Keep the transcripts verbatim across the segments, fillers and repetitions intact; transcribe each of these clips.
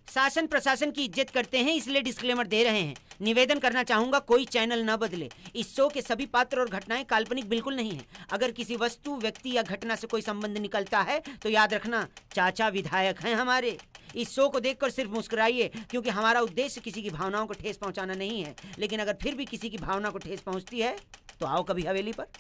शासन प्रशासन की इज्जत करते हैं, इसलिए डिस्क्लेमर दे रहे हैं। निवेदन करना चाहूंगा कोई चैनल न बदले। इस शो के सभी पात्र और घटनाएं काल्पनिक बिल्कुल नहीं है। अगर किसी वस्तु, व्यक्ति या घटना से कोई संबंध निकलता है तो याद रखना चाचा विधायक हैं हमारे। इस शो को देखकर सिर्फ मुस्कुराइए, क्योंकि हमारा उद्देश्य किसी की भावनाओं को ठेस पहुंचाना नहीं है। लेकिन अगर फिर भी किसी की भावना को ठेस पहुंचती है तो आओ कभी हवेली पर।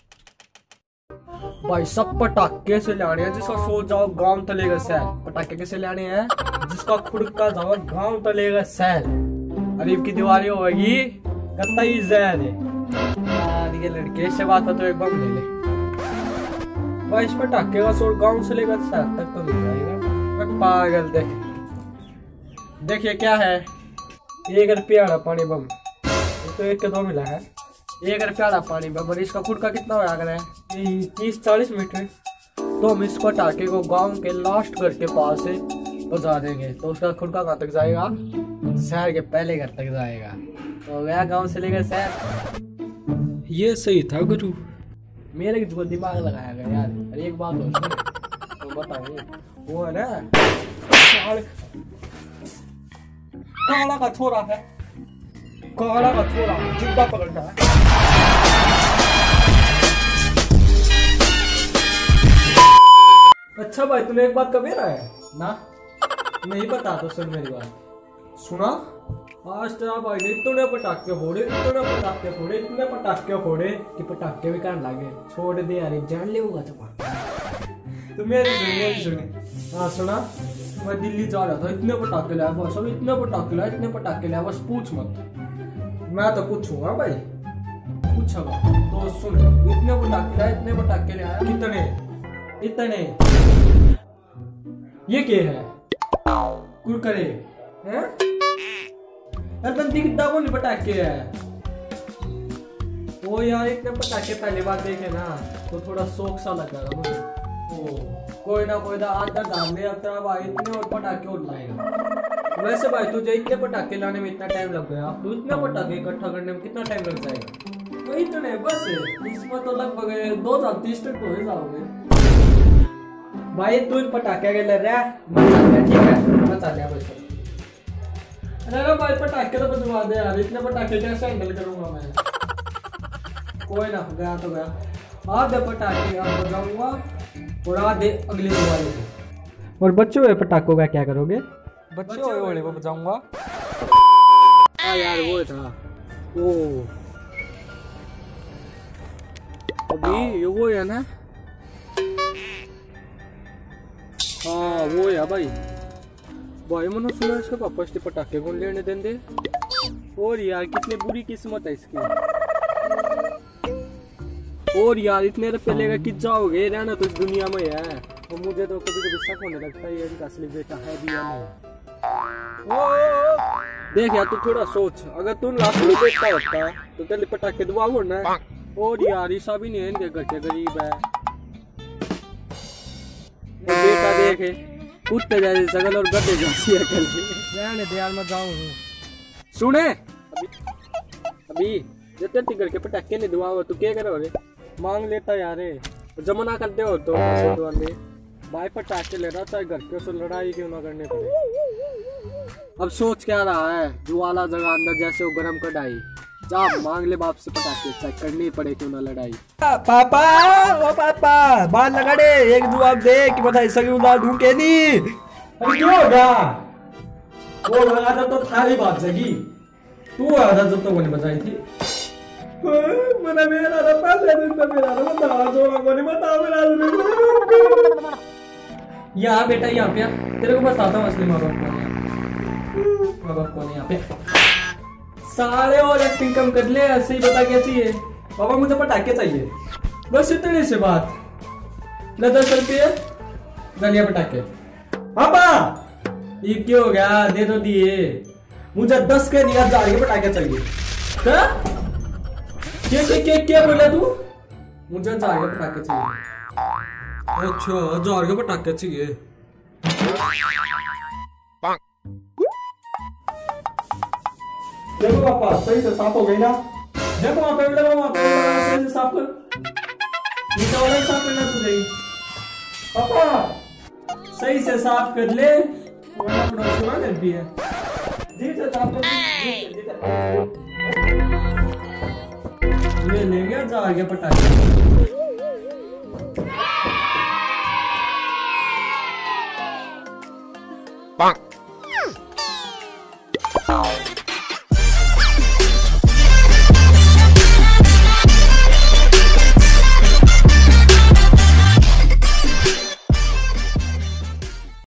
भाई सब पटाखे से लाने हैं, जिसका सो जाओ गांव तलेगा शहर। पटाखे कैसे लाने हैं? जिसका खुड़का जाओ गांव तलेगा शहर। अरीब की दिवाली होगी कतई जहर है। ये लड़के से बात है तो एक बम ले ले भाई। इस पटाखे का शोर गांव से लेकर शहर तक तो नहीं जाएगा। पागल देख, देखिए क्या है, एक रुपया वाला पानी बम तो एक के दो मिला है। एक रुपया वाला पानी बम और इसका खुड़का कितना हो अगर है तीस चालीस मीटर। तो हम इस पटाखे को गांव के लास्ट घर के पास से बजा देंगे तो उसका खुड़का कहाँ तक जाएगा? शहर के पहले घर तक जाएगा। तो गया गांव से लेकर शहर। ये सही था गुरु, मेरे को दिमाग लगाया गया यार। अरे एक बात हो तो बताओ, वो है ना काला का छोरा है, काला का छोरा जिंदा पकड़ना है। अच्छा भाई तूने एक बात कभी रहा है ना? नहीं पता तो सुन मेरी बात। सुना, आज तेरा भाई ने इतने पटाखे फोड़े, इतने पटाखे फोड़े, इतने पटाखे फोड़े कि पटाखे भी कान लागे। छोड़ दे यार, जान ले होगा चपा। तो मेरी सुन मेरी सुनी। हाँ सुना, मैं दिल्ली जा रहा था, इतने पटाखे लाया बस, अब इतने पटाखे लाया, इतने पटाखे लाया बस पूछ मत। मैं तो पूछूंगा भाई, पूछा तो सुन। इतने पटाखे लाया, इतने पटाखे लाया, कितने इतने? ये क्या है? कुरकुरे हैं? कितना कौन पटाखे है? वो यार इतने पटाखे पहली बार देखे ना तो थोड़ा शौक सा लग रहा मुझे। ओ, कोई ना कोई ना आधा डाल दे तेरा भाई, इतने और पटाखे और लाएगा। वैसे भाई तुझे इतने पटाखे लाने में इतना टाइम लग गया, तो इतने पटाखे इकट्ठा करने में कितना टाइम लग जाएगा? तो इतने बस इसमें तो लगभग दो हजार तीस तक हो जाओगे भाई। तू पटाखे के ले रहा है, ठीक है बचा लिया बस। अरे भाई पटाखे तो बचवा दे यार, इतने पटाखे कैसे हैंडल करूंगा मैं? कोई ना, गया तो गया। आधे पटाखे अब बजाऊंगा और आधे अगले दिवाली को। और बच्चे हुए पटाखों का क्या करोगे? बच्चे हुए वाले को बजाऊंगा। हाँ यार वो था वो अभी वो है ना। हाँ वो है भाई। भाई मैंने सुना इसके पापा इसके पटाखे कौन लेने देंगे। और यार कितनी बुरी किस्मत है इसकी। और यार इतने रुपये लेकर किस जाओगे? रहना तो इस दुनिया में है। और मुझे तो कभी कभी शक होने लगता है ये इनका असली बेटा है भी या नहीं। देख यार तू थोड़ा सोच, अगर तू लास्ट में बेटा होता तो तेरे पटाखे दुआओ ना। और यार ऐसा भी नहीं है, इनके घर के गरीब है। बेटा देखे कुत्ते जैसी शकल और गधे जैसी अकल। रहने दे यार मैं जाऊँ। सुने अभी अभी जब घर के पटाखे नहीं दुआओ तो क्या करोगे? मांग लेता यार, जमुना कर दे हो तो भाई पटाखे ले रहा था, घर के से लड़ाई क्यों ना करने पड़े। अब सोच क्या रहा है, जुआला जगह अंदर जैसे वो गरम कढ़ाई। जा मांग ले बाप से पटाखे, चेक करनी पड़े क्यों ना लड़ाई। पापा ओ पापा बाल लगा दे, एक जवाब दे कि बता इसका क्यों ला ढूंढ के नहीं। अरे क्यों होगा? वो लगा था तो थाली बात जगी। तू आधा जब तो मैंने बजाई थी। मैंने मेरा ना पहले दिन तो मेरा ना बता जो मैंने बता मेरा। यहाँ बेटा यहाँ पे तेरे को बताता हूँ असली माँ बाप कौन है। माँ बाप कौन है यहाँ पे? सारे और एक्टिंग कम कर ले, ऐसे ही बता क्या चाहिए? पापा मुझे पटाखे चाहिए, बस इतनी सी बात। ले दस रुपये गलिया पटाखे। पापा ये क्यों हो गया? दे दो दिए। मुझे दस के नहीं हजार के पटाखे चाहिए। क्या क्या क्या क्या क्या बोला तू? मुझे हजार के पटाखे चाहिए। अच्छा हजार के पटाखे चाहिए। देखो पापा सही से साफ हो गई ना। देखो वहां पे लगा, वहां पे सही से साफ कर। नीचे वाला साफ करना तुझे। पापा सही से साफ कर ले वरना थोड़ा सुना कर भी है जी सर आपको ये ले गया जा आगे पटाखे